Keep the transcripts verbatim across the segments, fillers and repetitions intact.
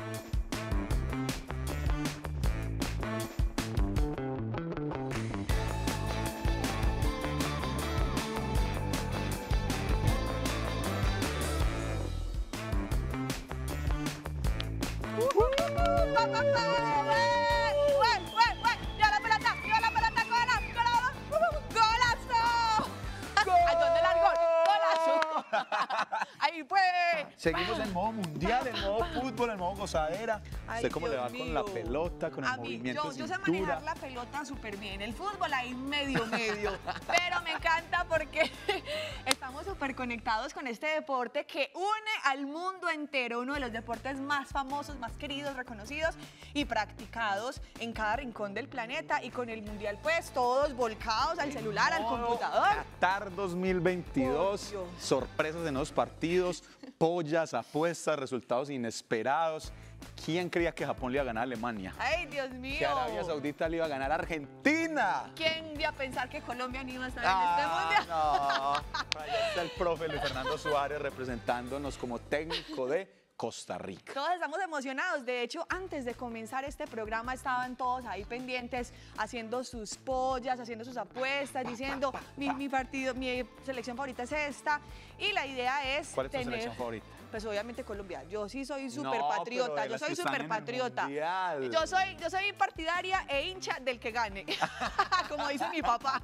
Ahí fue. Seguimos en modo mundial, en modo fútbol, en modo gozadera. Ay, ¿Usted cómo Dios le va mío. con la pelota, con el A mí, movimiento yo, de yo sé cintura? manejar la pelota súper bien. El fútbol ahí medio, medio. Pero me encanta porque estamos súper conectados con este deporte que une al mundo entero. Uno de los deportes más famosos, más queridos, reconocidos y practicados en cada rincón del planeta. Y con el mundial, pues, todos volcados al celular, al computador. Qatar dos mil veintidós, Por Dios. sorpresas en los partidos, pollas, apuestas, resultados inesperados. ¿Quién creía que Japón le iba a ganar a Alemania? Ay, Dios mío. Que Arabia Saudita le iba a ganar a Argentina. ¿Quién iba a pensar que Colombia no iba a estar Ah, en este mundial? no. Ahí está el profe Luis Fernando Suárez representándonos como técnico de Costa Rica. Todos estamos emocionados. De hecho, antes de comenzar este programa estaban todos ahí pendientes, haciendo sus pollas, haciendo sus apuestas, diciendo mi, mi partido, mi selección favorita es esta. Y la idea es ¿Cuál es tu tener, selección favorita? pues obviamente Colombia. Yo sí soy súper No, patriota, pero de yo las soy que están súper en el patriota. mundial. Yo soy, yo soy partidaria e hincha del que gane, como dice mi papá.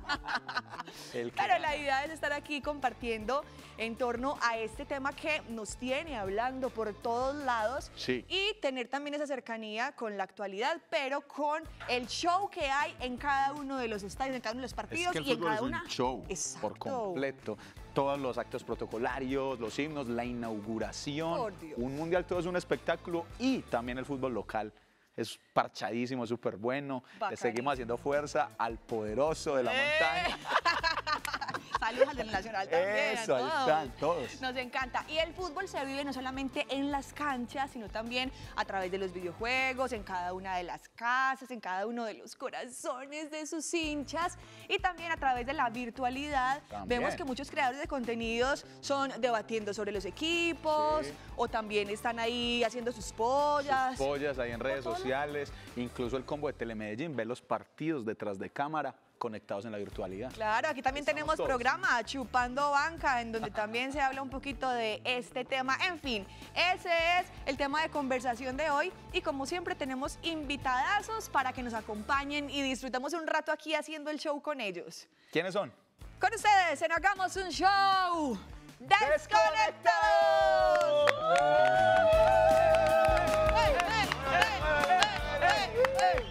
El que Pero gana. la idea es estar aquí compartiendo en torno a este tema que nos tiene hablando por todos lados Sí. y tener también esa cercanía con la actualidad, pero con el show que hay en cada uno de los estadios, en cada uno de los partidos Es que el y en fútbol cada es un una. show Exacto. por completo. Todos los actos protocolarios, los himnos, la inauguración. Por Dios. Un mundial todo es un espectáculo y también el fútbol local. Es parchadísimo, súper bueno. Le Bacanísimo. seguimos haciendo fuerza al poderoso de la ¡Eh! montaña. Saludos al del Nacional también. Eso, a ahí todos. están todos. Nos encanta. Y el fútbol se vive no solamente en las canchas, sino también a través de los videojuegos, en cada una de las casas, en cada uno de los corazones de sus hinchas y también a través de la virtualidad. También. Vemos que muchos creadores de contenidos son debatiendo sobre los equipos Sí. o también están ahí haciendo sus pollas. Sus pollas ahí en redes todo. sociales. Incluso el combo de Telemedellín ve los partidos detrás de cámara conectados en la virtualidad. Claro, aquí también Estamos tenemos todos. programa Chupando Banca, en donde también se habla un poquito de este tema. En fin, ese es el tema de conversación de hoy y como siempre tenemos invitadazos para que nos acompañen y disfrutemos un rato aquí haciendo el show con ellos. ¿Quiénes son? Con ustedes, en Hagamos un Show Desconectados. ¡Ey, ey, ey, ey, ey,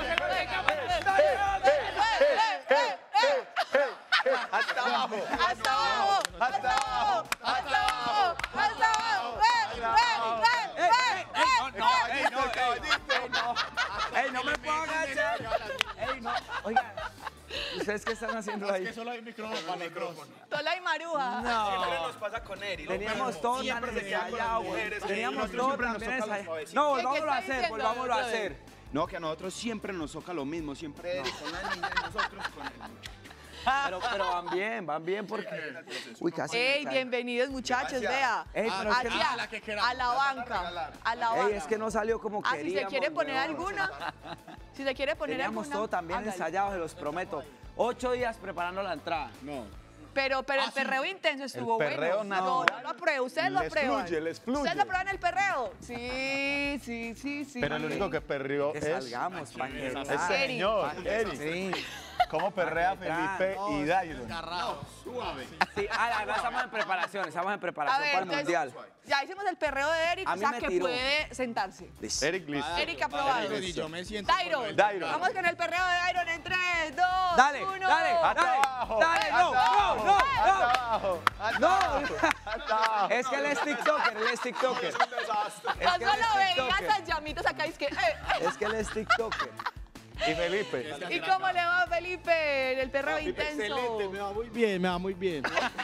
¡Hasta abajo! ¡Hasta abajo! ¡Hasta abajo! ¡Hasta abajo! ¡Hasta abajo! ¡Ven, ven, ven, ven! ¡Ey, no me puedo agachar! ¡Ey, no! Oigan, ¿ustedes qué están haciendo ahí? Solo hay micrófono para micrófono. Tola y Maruja. Siempre No. nos pasa con Eri. lo Teníamos mismo. todo Siempre tan se queda con las ensayado, güey. mujeres, que Teníamos nosotros todo siempre nos también toca los ensayado. suavecitos. No, ¿Qué- qué volvámoslo a está hacer, diciendo, volvámoslo a brother? hacer. No, que a nosotros siempre nos toca lo mismo, siempre Eri con la niña y nosotros con él. Pero, pero van bien, van bien porque... Uy, casi me Ey, caigo. bienvenidos muchachos, vea. Ey, pero es que Hacia- no- la que queramos, a la la vamos a banca, regalar. a la Ey, banca. es que no salió como Ah, si queríamos. se quiere poner weón. alguna, si se quiere poner Teníamos alguna, todo también hágale. ensayado, se los prometo. Ocho días preparando la entrada. No. Pero, pero el perreo intenso estuvo perreo bueno. Yo, natural. yo lo apruebo, ustedes lo Les aprueban. fluye, les fluye. ¿Ustedes lo aprueban el perreo? Sí, sí, sí, sí. Pero el único que perrió Que es salgamos, pa' que... ese Eri. señor, Eri. Sí. ¿Cómo perrea Pa' que Felipe y Dairon? Suave. Sí, ah, la verdad estamos en preparación, estamos en A preparación ver, para el entonces, mundial. ya hicimos el perreo de Eric, A o mí sea me que tiró. puede sentarse. Eric Liz. Eric aprobado. Eri, yo me siento Dairon, con él. Dairon. vamos con el perreo de Dairon en tres, dos, Dale, uno. dale, Hasta dale, abajo, dale, no, hasta no, abajo, no, hasta no. abajo, hasta No. abajo, hasta abajo. Es que él es TikToker, él es TikToker. Es Yo que él solo es veía TikToker. esas llamitas acá, es que... eh, eh. Es que él es TikToker. Y Felipe. ¿Y cómo le va, Felipe, en el perreo intenso? Excelente, me va muy bien, me va muy bien.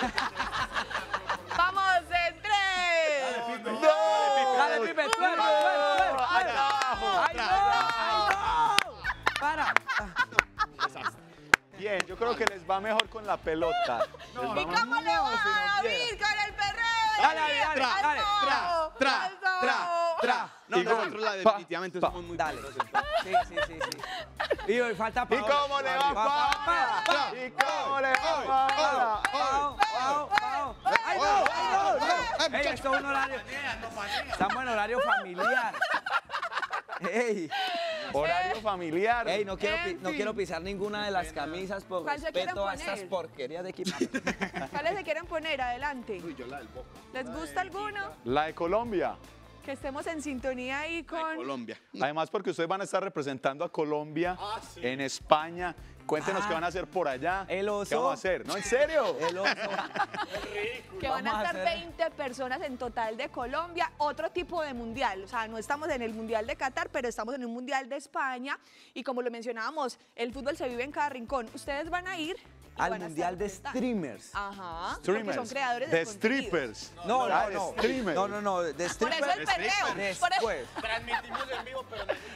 ¡Vamos en tres! Dale, Pipe, suelta, suelta, suelta. ¡Ay, no! ¡Ay, no! ¡Ay, no! Para. Bien, yo creo que les va mejor con la pelota. Les va ¿Y más- cómo le va, No, si no David, quiera. con el perreo? Dale, dale, dale, ¡Hasta dale. abajo! Tra, ¡Hasta tra, abajo! Tra. No, Y gol. nosotros la Pa, definitivamente pa. somos muy Dale. buenos. Sí, sí, sí, sí. Y hoy falta ¿Y Paola. cómo le va, Paola? ¿Y cómo le va, Paola? Pao, Pao, Pao. ¡Ay, no! ¡Ay, no! no! Ey, esto es un horario. Estamos en horario familiar. Ey, Horario familiar. ey, no quiero, pi- En no fin. quiero pisar ninguna de las camisas por ¿Cuál se quieren respeto a estas poner? porquerías de equipo. ¿Cuáles se quieren poner? Adelante. Uy, yo la del Boca. ¿Les gusta alguno? La de Colombia. Que estemos en sintonía ahí con... Colombia. Además, porque ustedes van a estar representando a Colombia en España. Cuéntenos Ah. qué van a hacer por allá. El oso. ¿Qué vamos a hacer? ¿No, en serio? El oso. Que van a Vamos a estar hacer- veinte personas en total de Colombia, otro tipo de mundial. O sea, no estamos en el mundial de Qatar, pero estamos en un mundial de España. Y como lo mencionábamos, el fútbol se vive en cada rincón. Ustedes van a ir y Al van a mundial estar de presentando. streamers. Ajá. Porque Streamers. son creadores de, de contenidos. strippers. No, Ah, no, de no. streamers. No, no, no. De Por eso strippers. el perreo. Por eso- Después. Transmitimos en vivo, pero no es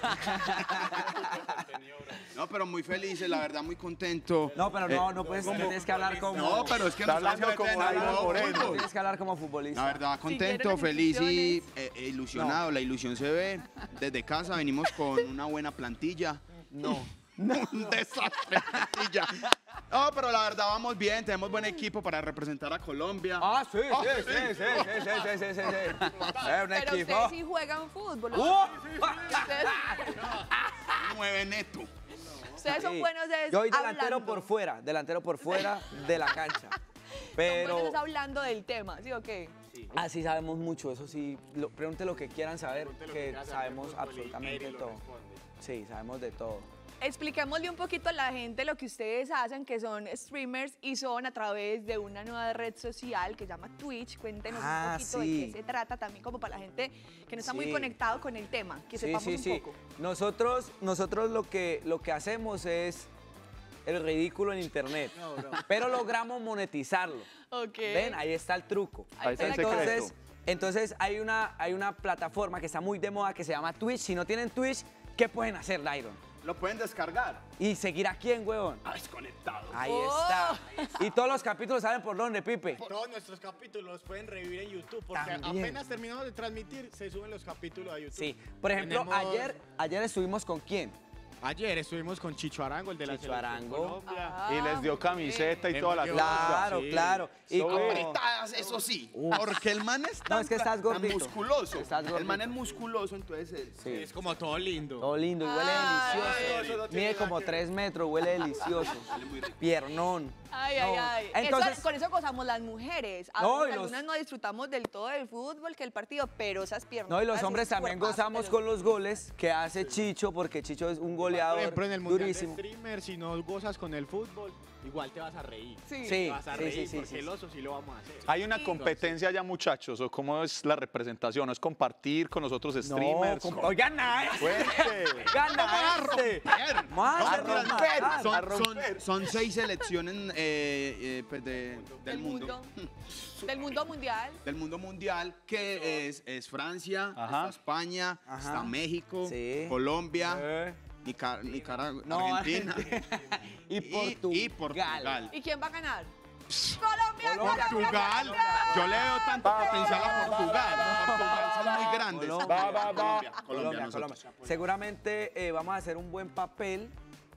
No, pero muy felices, la verdad, muy contento. No, pero no, no puedes, tienes que hablar como... No, pero es que Está nosotros hablando como tenemos Iron fútbol. Moreno. Tienes que hablar como futbolista. La verdad, contento, quieren feliz y instrucciones. eh, eh, ilusionado. La ilusión se ve. Desde casa venimos con una buena plantilla. No. Un desastre de plantilla. No, pero la verdad vamos bien, tenemos buen equipo para representar a Colombia. Ah, sí, Ah, sí, sí, sí, sí, sí, sí, sí, sí, sí. Es un Pero equipo. ustedes sí juegan fútbol. ¿no? ¡Uh! Ustedes, Nueve neto. ustedes son Sí. buenos de Yo soy delantero hablando. por fuera, delantero por fuera de la cancha. Son Pero buenos hablando del tema, ¿sí o qué? así sabemos mucho, eso sí. Lo, pregunte lo que quieran saber, que sabemos absolutamente todo. Sí, sabemos de todo. Expliquémosle un poquito a la gente lo que ustedes hacen, que son streamers y son a través de una nueva red social que se llama Twitch. Cuéntenos Ah, un poquito sí. de qué se trata también, como para la gente que no está muy Sí. conectado con el tema, que Sí, sepamos sí, un sí. poco. Nosotros, nosotros lo que, lo que hacemos es el ridículo en internet, pero logramos monetizarlo. Ok. Ven, ahí está el truco. Ahí está el entonces, secreto. entonces hay una, hay una plataforma que está muy de moda que se llama Twitch. Si no tienen Twitch, ¿qué pueden hacer, Dairon? Lo pueden descargar. ¿Y seguir a quién, huevón? Ah, desconectado. Ahí Oh. está. Y todos los capítulos saben por dónde, Pipe. Todos nuestros capítulos pueden revivir en YouTube porque También. apenas terminamos de transmitir se suben los capítulos a YouTube. Sí. Por ejemplo, Tenemos- ayer, ayer estuvimos con quién? Ayer estuvimos con Chicho Arango, el de la Chicho Selección Arango. Colombia. Ah, Y les dio ok. camiseta y Hemos toda la llevado- cosa. Claro, sí. claro. Y Sobre. como- Apretadas, eso sí. Porque el man es tan, No, es que estás tan gordito. musculoso. Estás El man gordito. es musculoso, entonces él. Sí. Es como todo lindo. Todo lindo y huele Ay. delicioso. Eso no tiene Mide nada como que tres metros, huele delicioso. Piernón. Ay, No, ay, ay. Entonces, Eso- con eso gozamos las mujeres. A No, veces y los- algunas no disfrutamos del todo del fútbol que el partido, pero esas piernas. no, y los hombres también gozamos con los goles que hace Chicho, porque Chicho es un Por goleador ejemplo, en el mundial durísimo. de streamer, si no gozas con el fútbol, igual te vas a reír. Sí. Sí, Te vas a sí, reír sí, sí, porque sí, el sí. oso sí lo vamos a hacer. ¿Hay una competencia ya, muchachos? ¿O cómo es la representación? ¿O es compartir con los otros streamers? No, compa- gana este. Cuente. Gana este. Más No, a mentiras, no. romper. A Son, son, romper. son seis selecciones eh, eh, pues de- del Del mundo. mundo. Del mundo mundial. Del mundo mundial, que es, es Francia, Ajá. está España, Ajá. está México, Sí. Colombia, Eh. Nicar- Nicaragua, No, Argentina y y- Portugal. y Portugal. ¿Y quién va a ganar? Colombia, Colombia. Portugal, yo le veo tanto potencial a Portugal. Portugal son muy grandes. Colombia. Va, va, va. Colombia, Colombia, Colombia, nosotros. Colombia. Seguramente eh, vamos a hacer un buen papel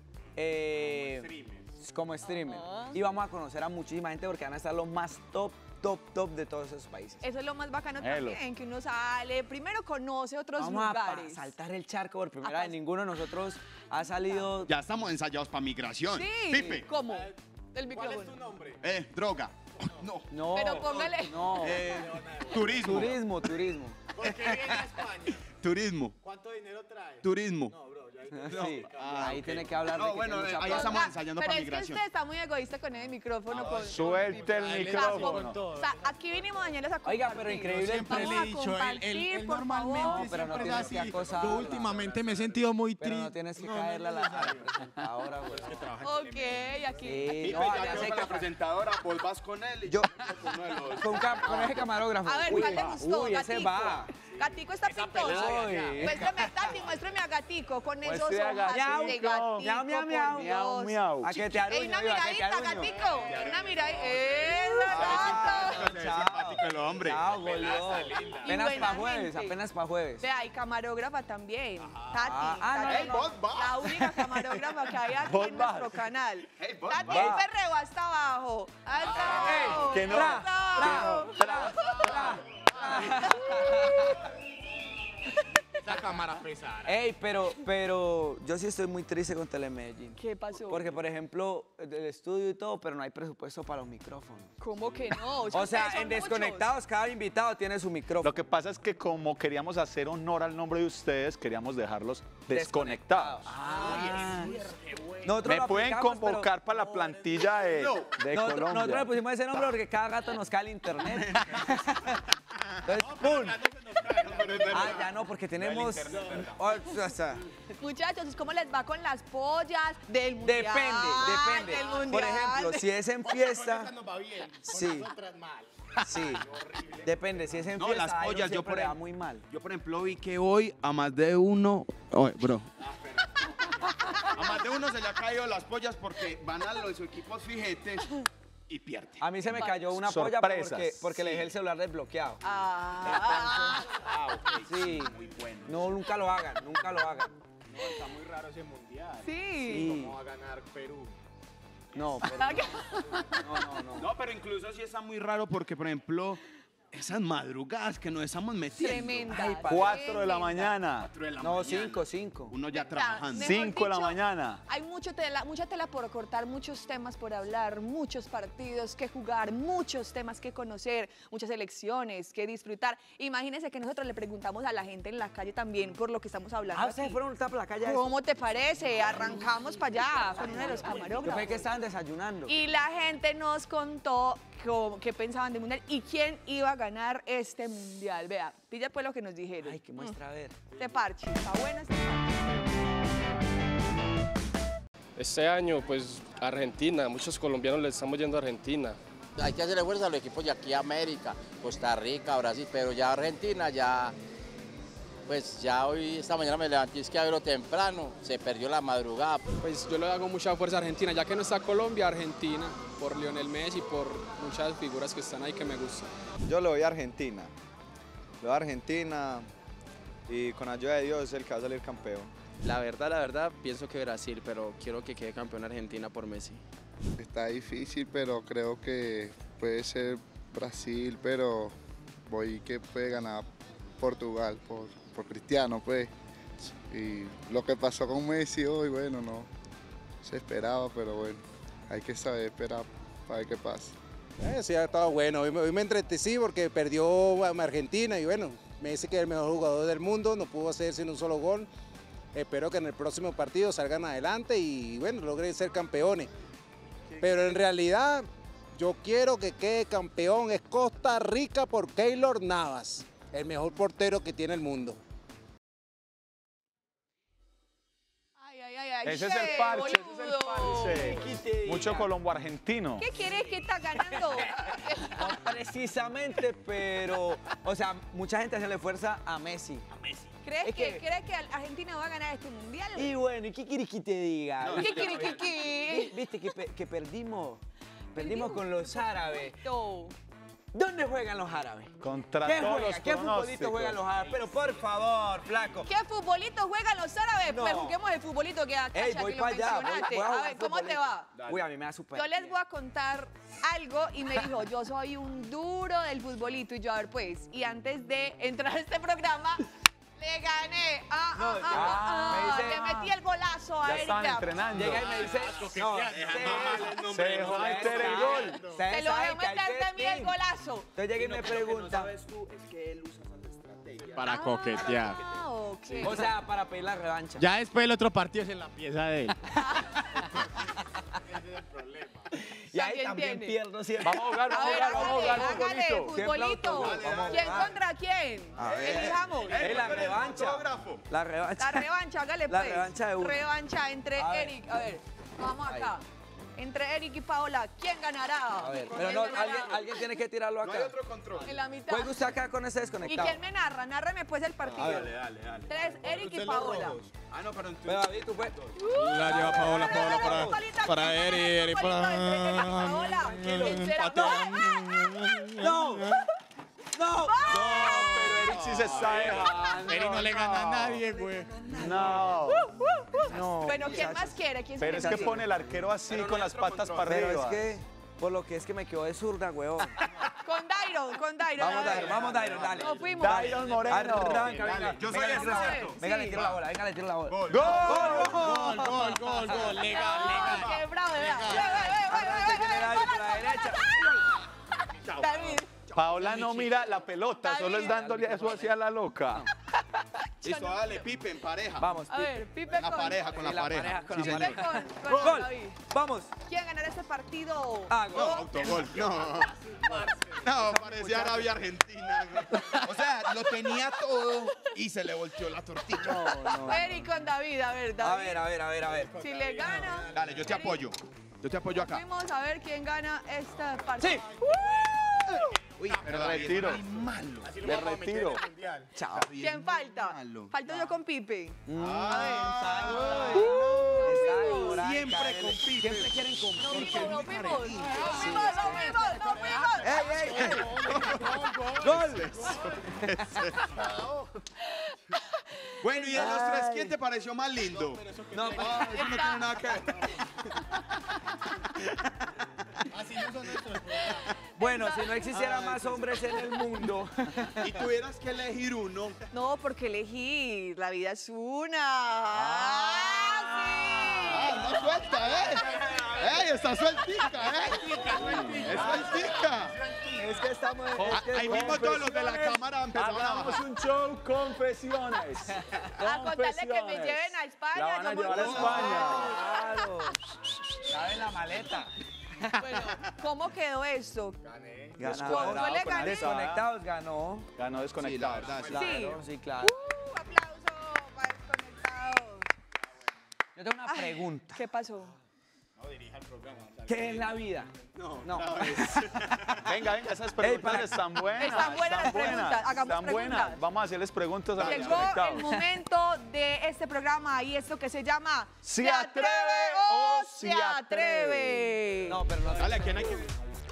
eh, como streamer. Ah. Y vamos a conocer a muchísima gente porque van a estar los más top, top, top de todos esos países. Eso es lo más bacano Elo. también, que uno sale, primero conoce otros Vamos a pa- lugares. saltar el charco por primera A vez. pas- Ninguno de nosotros ha salido. Ya estamos ensayados para migración. Sí. Pipe, ¿Cómo? El ¿Cuál micrófono. es tu nombre? eh, droga. No. No. Pero póngale. No. Eh, turismo. Turismo, turismo. ¿Por qué viene a España? Turismo. ¿Cuánto dinero trae? Turismo. No, bro, ya Sí. Ah, Ahí ok. tiene que hablar No, de que bueno, tiene mucha ahí plata. estamos ensayando Pero para es que migración. usted está muy egoísta con ese micrófono. con- Suelte el Ahí le micrófono. con todo. O sea, aquí vinimos dañarles a compartir. Oiga, pero increíble el Siempre Vamos le a he dicho, él, compartir, él- él por normalmente favor. No, pero no siempre es tienes que así. acosarla. Yo últimamente me he sentido muy Pero triste. no tienes que caerle a la, a la presentadora, güey. Ok, aquí. Sí, Pipe, no, ya ya quedó sé con que- la presentadora, vos vas con él y Yo- yo con uno de los. Con, cam- con ese camarógrafo. A ver, Uy, ¿cuál le gustó, Uy, ese gatico? va. Gatico está pintoso. Uy. Muéstrame, Tati, muéstrame a Gatico con esos Muestre a ojos de Gatico. Gatico, Miau, miau, miau. por Miau, Dios. miau. A que te aruño, Ey, una viva, que te miradita, aruño. Gatico. Una miradita. ¡Eso, gato! Se ve simpático el hombre. Chao, goleó. Y Apenas buena para jueves, gente. apenas para jueves. Vea, y camarógrafa también. Tati. Ah, ah, no, Tati, no, vos vas. la única camarógrafa que hay aquí Vos en nuestro vas. canal. Hey, vos Tati, vas. el perreo hasta abajo. Hasta Ey, abajo. que no. hasta abajo. Esa cámara pesada. Ey, pero, pero yo sí estoy muy triste con Telemedellín. ¿Qué pasó? Porque, por ejemplo, el estudio y todo, pero no hay presupuesto para los micrófonos. ¿Cómo que no? O sea, ustedes son en Desconectados cada invitado tiene su micrófono. Lo que pasa es que como queríamos hacer honor al nombre de ustedes, queríamos dejarlos desconectados. Ah. Nosotros Me lo pueden aplicamos, pero convocar para la plantilla de, de nosotros, Colombia. nosotros le pusimos ese nombre porque cada gato nos cae el internet. Entonces, ¡pum! Ah, ya no, porque tenemos... Oh, o sea, Muchachos, ¿cómo les va con las pollas del mundial? depende, depende. Del Por mundial. ejemplo, si es en fiesta... Nos va bien. Con Sí. nosotras mal. Sí, depende. Si es en No, fiesta, las a ellos pollas, yo siempre por le va em- muy mal. Yo, por ejemplo, vi que hoy a más de uno... Oye, bro. A más de uno se le ha caído las pollas porque van a los equipos fijetes y pierden. A mí se me cayó una polla porque, Sorpresas. porque le dejé el celular desbloqueado. Ah, Ah, ok. Sí. Muy bueno. No, nunca lo hagan, nunca lo hagan. No, está muy raro ese mundial. sí. Sí. ¿Cómo va a ganar Perú? No, pero no, no, no. No, pero incluso sí está muy raro porque, por ejemplo, esas madrugadas que nos estamos metiendo. Tremenda. Cuatro de la mañana. Cuatro de la No, mañana. cinco, cinco. Uno ya trabajando. Mejor Cinco de la dicho, mañana. Hay mucho tela, mucha tela por cortar, muchos temas por hablar, muchos partidos que jugar, muchos temas que conocer, muchas elecciones que disfrutar. Imagínense que nosotros le preguntamos a la gente en la calle también por lo que estamos hablando. Ah, ustedes aquí. fueron a la calle. a ¿Cómo te parece? Arrancamos para allá con uno de los eso? Yo pensé que camarógrafos. estaban desayunando. Y la gente nos contó cómo- qué pensaban del mundial y quién iba a ganar este mundial. Vea, pilla pues lo que nos dijeron. Ay, qué muestra, a ver. Este parche, está bueno este parche. Este año, pues Argentina, muchos colombianos le estamos yendo a Argentina. Hay que hacerle fuerza a los equipos de aquí, América, Costa Rica, Brasil, pero ya Argentina, ya, pues ya hoy, esta mañana me levanté, es que a verlo temprano, se perdió la madrugada. Pues yo le hago mucha fuerza a Argentina, ya que no está Colombia, Argentina, por Lionel Messi, por muchas figuras que están ahí que me gustan. Yo le voy a Argentina. Le voy a Argentina y con ayuda de Dios es el que va a salir campeón. La verdad, la verdad, pienso que Brasil, pero quiero que quede campeón Argentina por Messi. Está difícil, pero creo que puede ser Brasil, pero voy que puede ganar Portugal por, por Cristiano, pues. Y lo que pasó con Messi hoy, bueno, no se esperaba, pero bueno, hay que saber esperar para ver qué pasa. Eh, sí, ha estado bueno. Hoy me, hoy me entretecí porque perdió a Argentina y bueno, Messi que es el mejor jugador del mundo, no pudo hacer sin un solo gol. Espero que en el próximo partido salgan adelante y bueno, logren ser campeones. Pero en realidad yo quiero que quede campeón es Costa Rica por Keylor Navas, el mejor portero que tiene el mundo. Ay, ay, ay, ay. Ese es el che, parche, ese es el boludo. parche. Mucho colombo argentino. ¿Qué quieres que está ganando? No precisamente, pero, o sea, mucha gente hace fuerza a Messi. ¿Crees Es que, que- ¿crees que Argentina va a ganar este mundial? Y bueno, ¿y qué quieres que te diga? ¿Qué quieres que qué? ¿Viste que, pe- que perdimos? Perdimos con los árabes. No. ¿Dónde juegan los árabes? Contra ¿Qué todos juega? los ¿Qué futbolito pronósticos. juegan los árabes? Pero por favor, flaco. ¿Qué futbolito juegan los árabes? No. Pues juguemos el futbolito que acá Ey, ya voy que lo para allá. Voy, mencionaste. voy a A jugar ver, ¿cómo te futbolito. va? Uy, a mí me da súper Yo les bien. voy a contar algo y me dijo, yo soy un duro del futbolito. Y yo, a ver, pues, y antes de entrar a este programa, le gané. Ah, ah, ah, ah, me dice- le metí el golazo a Ya Eric estaban Vea. entrenando. Llega y me dice, no, se- Se dejó meter el gol. ustedes Se lo saben dejó que hay meter que de mí el team. golazo. Entonces llega y me pregunta, Para coquetear. Ah, ok. o sea, para pedir la revancha. Ya después el otro partido es en la pieza de él. Y ahí También también tiene. pierdo siempre. Vamos a jugar, A vamos a ver, jugar, vamos a jugar hágale, hágale, futbolito. futbolito. Siempre autogol. ¿Quién Vamos a contra quién? A ver. Elijamos. Ey, la revancha. La revancha. La revancha, hágale La pues. revancha de uno. Revancha entre A ver. Eric. A ver, vamos acá. entre Eric y Paola, ¿quién ganará? A ver, ¿Quién pero no, ganará? alguien, alguien tiene que tirarlo acá. No hay otro control. En la mitad. Juegue usted acá con ese ¿Y desconectado. quién me narra? Nárreme pues el partido. Dale, dale, dale. Tres, Eric y Usted los Paola. rojos. Ah, no, pero en tu... Pero David, tú puedes. La lleva Paola, Paola para, para Eri, Eri para... Paola, ¿quién será? Empate. ¡No! ¡No! Pero Eric sí se está dejando. Eri no le gana a nadie, güey. No. No. Bueno, ¿quién más quiere? ¿Quién Pero es que pone el arquero así con las patas para Pero arriba. es que, por lo que es que me quedó de zurda, huevón. Con Dairon, con Dairon. Vamos, a ver. Dairon, vamos, Dairon, dale. Nos fuimos. Dairon Moreno. Arranca, venga. Yo soy Venga, le el tiro la bola. tercero. Venga, Sí. le tiro la bola, venga, le tiro la bola. Gol. ¡Gol! Gol, gol, gol, gol, legal, legal. Qué bravo, ¿verdad? Arranca, tiene David por la derecha. David. Paola no mira la pelota, solo es dándole eso hacia la loca. Listo, dale, Pipe, en pareja. Vamos, A ver, Pipe La con... pareja, con la Sí, la pareja. pareja con Sí, la señor. Pipe con, con Gol. David. Vamos. ¿Quién ganará este partido? Ah, No, gol. autogol. No. No, parecía Arabia Argentina. O sea, lo tenía todo y se le volteó la tortilla. No, no. Eric con David, a ver, David. A ver, a ver, a ver, a ver. Si le gana... Dale, yo te Eric, apoyo. Yo te apoyo acá. Fuimos a ver quién gana esta partido. Sí. Uy, pero Me David retiro. es muy malo. Me retiro. Chao. ¿Quién falta? malo. Falto yo con Pipe. Ah, siempre con Pipe. Siempre quieren con Nos Pipe. fuimos, nos fuimos. Nos fuimos, nos fuimos, nos fuimos. ¡Ey, ey, ey! ¡Gol! Bueno, y de los tres, ¿quién te pareció más lindo? No, Ah, eso no tiene nada que ver. bueno, si no existiera más hombres en el mundo. Y tuvieras que elegir uno. No, porque elegir. La vida es una. Ah, ¡Ah, no suelta, ¿eh? ¡Ey, está sueltica, eh! ¡Es sueltica! Es que estamos. Oh, es que Ahí mismo todos los de la cámara empezaron a Hagamos bajar. un show, confesiones. A contarle que me lleven a España. La van a yo llevar a monto- España. Claro. Cabe en la maleta. Bueno, ¿cómo quedó esto? Ganador. Yo le gané. Desconectados ganó. Ganó Sí, la desconectado. verdad, sí. Claro, sí, claro. Uh, aplauso para Desconectados. Yo tengo una pregunta. ¿Qué pasó? ¿Qué es la vida? No, No. Venga, venga, esas preguntas para- están buenas. Están buenas las preguntas, hagamos Están buenas. preguntas. Vamos a hacerles preguntas a los Llegó el desconectados. momento de este programa y esto que se llama ¿Se atreve o se atreve? No, pero no. Dale, ¿a quién hay que...?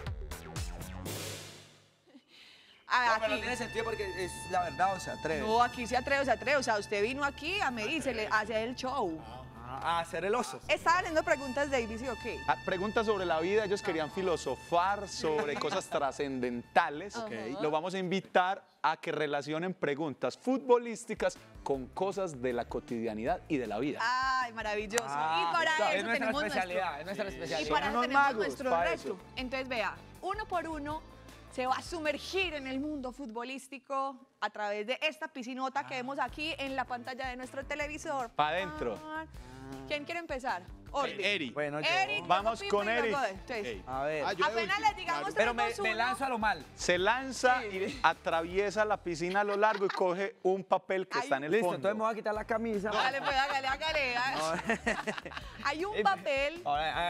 Ah, No, pero no aquí. tiene sentido porque es la verdad, o se atreve. No, aquí se atreve, se atreve. O sea, usted vino aquí a medírsele, a hacer el show. A hacer el oso. Estaban haciendo preguntas, David, ¿sí o qué? Ah, Preguntas sobre la vida, ellos querían filosofar sobre cosas trascendentales. Ok. Los vamos a invitar a que relacionen preguntas futbolísticas con cosas de la cotidianidad y de la vida. Ay, maravilloso. Ah, y para está, eso es nuestra tenemos especialidad, nuestro... es nuestra Y especialidad. para eso unos tenemos magos nuestro para reto. eso. Entonces, vea, uno por uno se va a sumergir en el mundo futbolístico a través de esta piscinota que vemos aquí en la pantalla de nuestro televisor. Pa' adentro. ¿Quién quiere empezar? Orbi. Eri. Bueno, yo. Eric, Vamos luego con Pipe y luego Eric. él. Entonces, Ey. A ver. Ah, yo de apenas último, les digamos claro. Pero me, tres, dos, me uno. lanzo a lo mal. Se lanza y atraviesa la piscina a lo largo y coge un papel que Ay, está en el Listo, fondo. entonces me voy a quitar la camisa. Dale, pues, hágale, hágale. Hay un papel.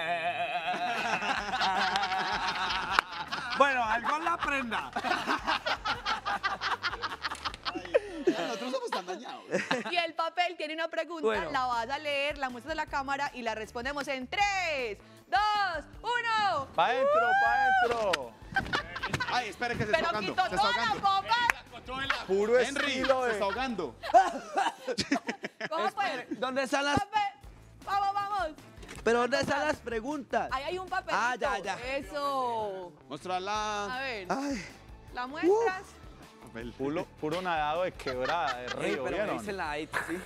Bueno, algo en la prenda. Nosotros somos tan dañados. Y el papel tiene una pregunta, Bueno. la vas a leer, la muestras a la cámara y la respondemos en tres, dos, uno. Pa' adentro, pa' adentro. Ay, espere que se Pero está ahogando. quitó Se está toda la ahogando. copa. Puro Henry, estilo se de... está ahogando. ¿Cómo fue? ¿Dónde están las, Papel. Vamos, vamos. pero dónde están las preguntas? Ahí hay un papelito. Ah, ya, ya. Eso. A Muéstrala. ver, Ay, ¿la muestras? Puro, puro nadado de quebrada, de ey, río, pero me ¿vieron? dicen la ahí, sí.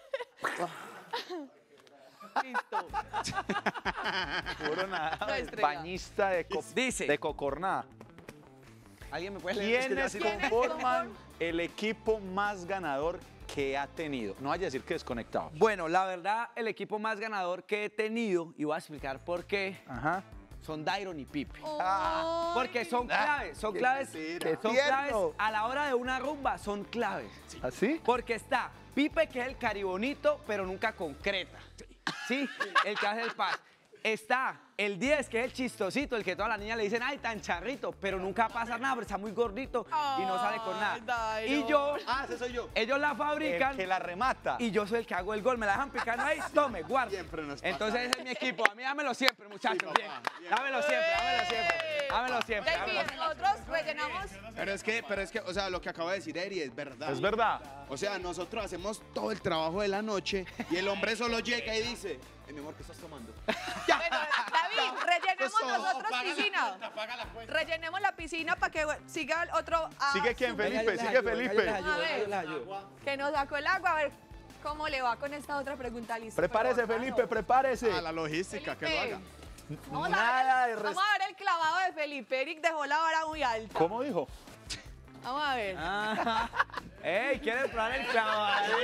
Listo. Puro nadado de Muéstrela. bañista de, co- Dice. de cocorná. ¿Alguien me puede leer? Es que yo ¿Quiénes así como- conforman el equipo más ganador que ha tenido? No vaya a decir que desconectado. Bueno, la verdad, el equipo más ganador que he tenido, y voy a explicar por qué, Ajá. son Dairon y Pipe. Ay. Porque son claves, son claves, qué son tierno. claves a la hora de una rumba, son claves. ¿Así? Porque está Pipe, que es el caribonito, pero nunca concreta. Sí, el que hace el pas. Está el diez, que es el chistosito, el que todas las niñas le dicen, ay, tan charrito, pero nunca pasa nada, pero está muy gordito y no sale con nada. Ay, Y yo, Ah, ese soy yo. ellos la fabrican. El que la remata. Y yo soy el que hago el gol, me la dejan picando ahí, tome, guarda. Siempre nos pasa. Entonces ese es mi equipo, a mí dámelo siempre, muchachos, bien. Dámelo siempre, dámelo siempre, dámelo siempre. David, dámelo. nosotros rellenamos. Pero es que, pero es que, o sea, lo que acaba de decir Eri es verdad. Es verdad. O sea, nosotros hacemos todo el trabajo de la noche y el hombre solo llega y dice, "Eh, mi amor, ¿qué estás tomando?" Bueno, David, rellenemos Eso, nosotros paga la piscina. cuenta, paga la cuenta. Rellenemos la piscina para que siga el otro. ah, ¿Sigue quién, super- Felipe? Sigue Felipe. A ver, que nos sacó el agua, a ver cómo le va con esta otra pregunta. Listo. Prepárese, pero bacano. Felipe, prepárese. A la logística, que lo Felipe, haga. Vamos, Nada a de ver, res- vamos a ver el clavado de Felipe. Eric dejó la vara muy alta. ¿Cómo dijo? Vamos a ver. Ah, ¡Ey! ¿Quieres probar el clavadito?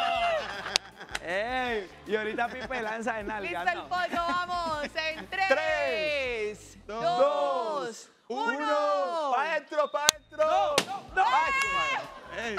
¡Ey! Y ahorita Pipe lanza de nalga. Listo el no. pollo, vamos. En tres, Tres, dos, dos, uno. ¡Pa' adentro, pa' adentro! ¡No! Ay,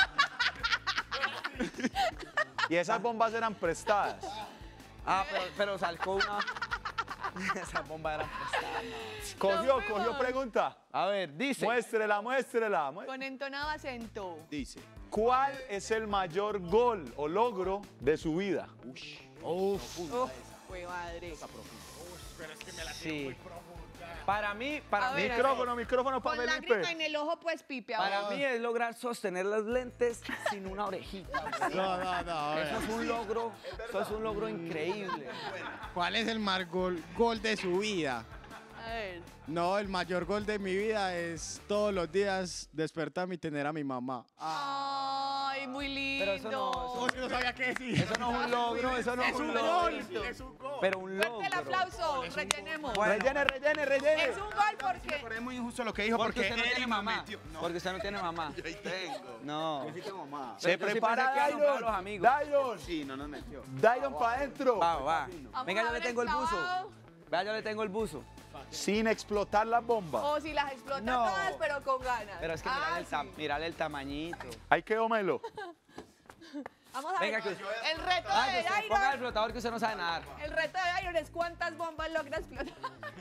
y esas bombas eran prestadas. Ah, pero, pero salcó una. Esa bomba era prestada. Cogió, No, cogió mejor. pregunta. A ver, dice. Muéstrela, muéstrela. mué- Con entonado acento. Dice. ¿Cuál es el mayor gol o logro de su vida? Uf. Uf, fue madre. Sí. Para mí, para A mí, ver, Micrófono, micrófono para Con Felipe. lágrima en el ojo, pues Pipe. para ahora. mí es lograr sostener las lentes sin una orejita. No, no, no. Eso es un logro, eso es un logro increíble. ¿Cuál es el mayor gol, gol de su vida? A ver. No, el mayor gol de mi vida es todos los días despertarme y tener a mi mamá. Ay, muy lindo. Pero eso no, eso, Oh, si no sabía qué decir. eso no es un logro, eso no es un logro. Es un gol. Pero un logro. Fuerte el aplauso, rellenemos. Bueno. Rellene, rellene, rellene. Es un gol porque. Pero es muy injusto lo que dijo Porque porque, usted no Eri tiene me mamá. metió. No, Porque usted no tiene mamá. yo ahí tengo. No. Yo sí tengo mamá. Se Pero yo sí prepara pensé que iban a Dairon. los amigos. Dairon. Sí, no nos metió. Dairon para adentro. Va, va. Vamos Venga, a yo le ver tengo el buzo. clavado. Vea, yo le tengo el buzo. Sin explotar las bombas. O si las explota No. todas, pero con ganas. Pero es que Ah, mirale, el, tam- sí. mirale el tamañito. Ahí quedó Melo. Vamos a Venga, ver. que- El reto Ah, que de usted ponga el Dairon. flotador que usted no sabe nadar. El reto de Dairon es cuántas bombas logra explotar.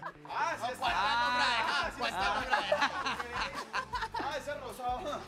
Ah, Ah, ese rosado.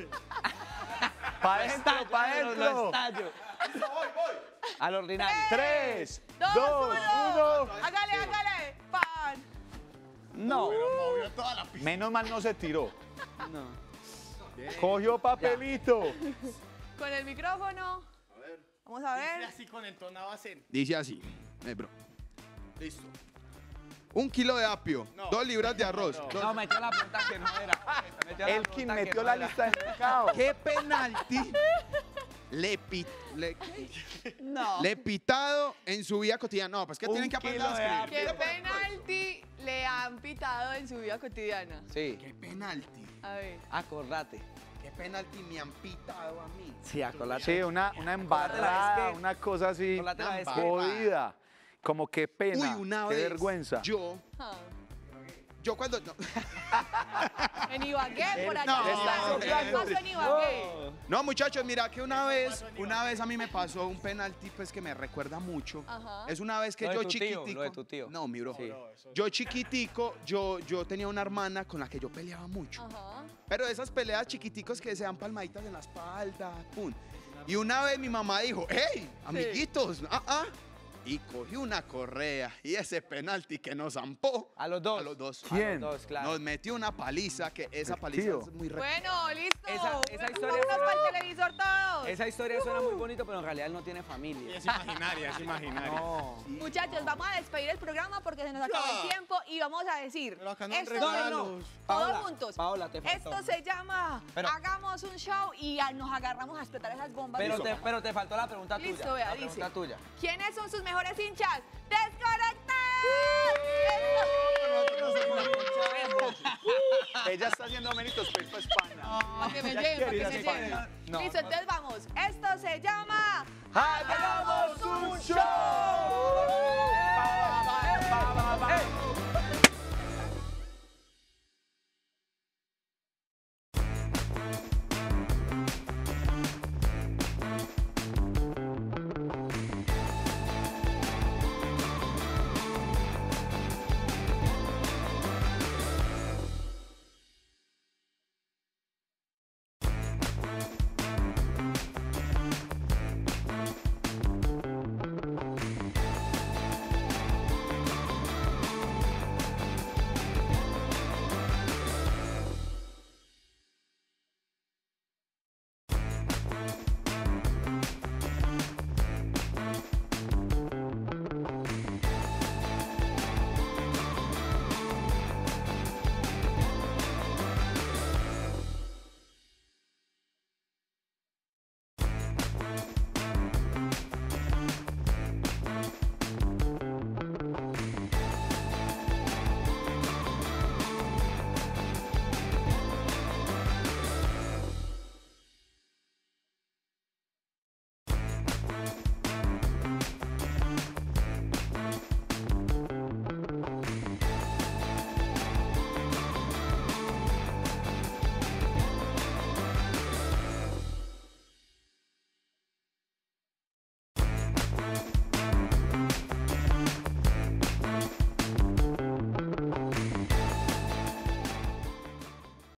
Para adentro, para Lo adentro. estallo. Voy, voy. Al ordinario. Tres, Dos, dos, uno. uno. Hágale, hágale. Pan. No. Menos mal no se tiró. No. Cogió papelito. Con el micrófono. Vamos a ver. Así con entonado acento. Dice así. Eh, bro. Listo. Un kilo de apio, dos libras de arroz. dos- No, metió la pregunta que no era. Metió la Elkin pregunta que metió no la era. lista de mercado. ¿Qué penalti le, pi- le, No. le pitado en su vida cotidiana? No, pues que Un tienen que aprender kilo de a escribir. ¿Qué penalti le han pitado en su vida cotidiana? Sí. ¿Qué penalti? A ver. Acordate. ¿Qué penalti me han pitado a mí? Sí, acordate. Sí, una, una embarrada, una cosa así Acordate la vez que- jodida. Como qué pena, Uy, una qué vez. vergüenza. Yo, Ah. yo cuando. No, En Ibagué, por allá. No, ¿Qué eh, pasó en Ibagué? no, muchachos, mira que una vez, una vez a mí me pasó un penalti pues que me recuerda mucho. Ajá. Es una vez que Lo de yo tu tío, chiquitico. lo de tu tío. No, mi bro. Sí. Yo chiquitico, yo, yo tenía una hermana con la que yo peleaba mucho. Ajá. Pero esas peleas chiquiticos que se dan palmaditas en la espalda, pum. Y una vez mi mamá dijo, hey, amiguitos, ah, ah. Y cogió una correa y ese penalti que nos zampó. A los dos. A los dos. ¿Quién? A los dos, claro. Nos metió una paliza que esa El paliza tío. es muy re- Bueno, listo. Esa- esa historia Vámonos fue- para el televisor todos. Esa historia suena muy bonito, pero en realidad él no tiene familia. Es imaginaria, es imaginaria. No. Muchachos, vamos a despedir el programa porque se nos acabó el tiempo y vamos a decir. Pero acá no hay esto No, no, se- no. todos Paola, juntos. Paola, te faltó. Esto se llama Pero- Hagamos un show y a- nos agarramos a explotar esas bombas. Pero ¿Listo? te, pero te faltó la pregunta Listo, tuya. vea, la dice. pregunta tuya. ¿Quiénes son sus mejores hinchas? ¡Desconectados! Ella está haciendo méritos para ir para España. Para que me Ya lleven, para quiere que ir a me España. lleven. No, Listo, no. entonces vamos. Esto se llama ¡Hagamos